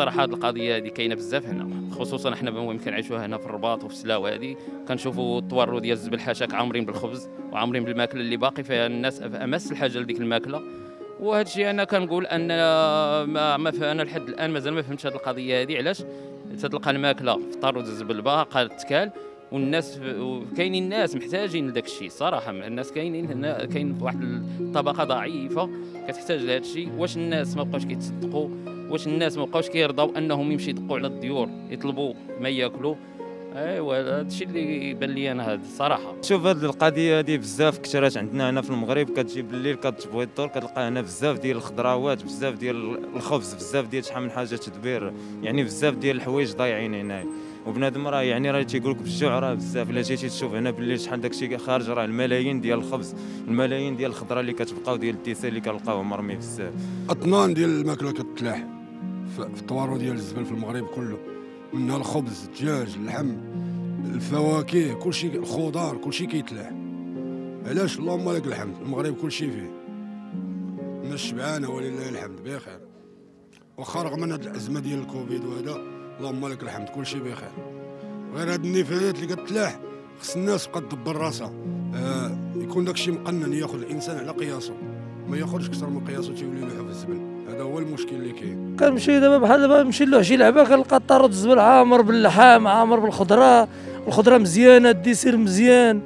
صراحه هذه القضيه هذه كاينه بزاف هنا، خصوصا حنا المهم كنعيشوها هنا في الرباط وفي السلاو هذه، كنشوفوا الطوارو ديال الزبل حاشاك عامرين بالخبز وعامرين بالماكله اللي باقي فيها الناس امس الحاجه لديك الماكله. وهذا الشيء انا كنقول ان ما انا لحد الان مازال ما فهمتش هذه القضيه هذه، علاش تتلقى الماكله في طارود الزبل باقا تكال، والناس كاينين ناس محتاجين لذاك الشيء صراحه. الناس كاين واحد الطبقه ضعيفه كتحتاج لهذا الشيء. واش الناس ما بقاوش كيتصدقوا؟ واش الناس ما بقاوش كيرضاو انهم يمشي يدقوا على الديور يطلبوا ما ياكلوا؟ ايوا هذا الشيء اللي بان لي انا هذا الصراحه. شوف هذه القضيه هذه بزاف كثرات عندنا هنا في المغرب، كتجي بالليل كتبغي الدور كتلقى هنا بزاف ديال الخضروات، بزاف ديال الخبز، بزاف ديال شحال من حاجه تدبير، يعني بزاف ديال الحوايج ضايعين هنا. وبنادم راه يعني راه تيقول لك بالجوع راه بزاف. الا جيتي تشوف هنا بالليل شحال داكشي خارج، راه الملايين ديال الخبز، الملايين ديال الخضره اللي كتبقاو، ديال التيسان اللي كنلقاوهم مرمي بزاف. اطنان ديال الماكله كتلاح في الطوارو ديال الزبل في المغرب كله، منها الخبز، الدجاج، اللحم، الفواكه، كلشي، الخضار، كلشي كيتلاح. علاش؟ اللهم لك الحمد، المغرب كلشي فيه، الناس شبعانه ولله الحمد بخير. واخا رغم من هاد الازمه ديال الكوفيد وهذا، اللهم لك الحمد كلشي بخير. غير هاد النفايات اللي كتلاح خص الناس تبقى تدبر راسها، يكون داكشي مقنن، ياخذ الانسان على قياسه، ما ياخذش اكثر من قياسه تيولي له في الزبل. هذا هو المشكل اللي كاين. كنمشي دابا بحال دابا نمشي له شي لعبه كنلقى الطارود الزبل عامر باللحام، عامر بالخضره، الخضره مزيانه، الديسير مزيان،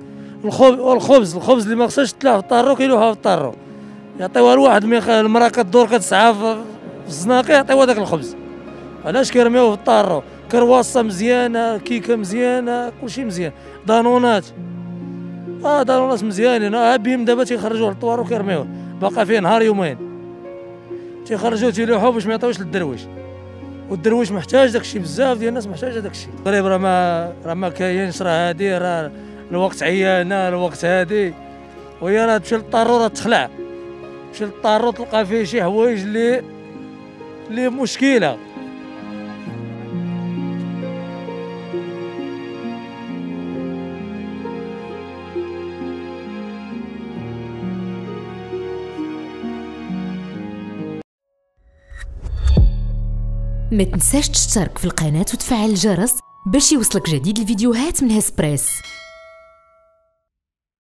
الخبز اللي ما خصهاش تلاح في الطارو كيلوحها في الطارو، يعطيوها لواحد المراه كدور كتسعى في الزناقي يعطيوها داك الخبز. علاش كيرميوه في الطارو؟ كرواسه مزيانه، كيكه مزيانه، كلشي مزيان، دانونات دانونات مزيانين. بهم دابا تيخرجوه للطوارو كيرميوه، باقا فيه نهار يومين تيخرجوه تيلوحوه باش ما يعطيوش للدرويش، والدرويش محتاج داكشي، بزاف ديال الناس محتاجه داكشي. المغرب راه ما كاينش، راه هادي راه الوقت عيانه، الوقت هادي، وهي راه تمشي للطارو راه تخلع، تمشي للطارو تلقى فيه شي حوايج اللي مشكله. ما تنساش تشترك في القناة وتفعل الجرس باش يوصلك جديد الفيديوهات من هسبريس.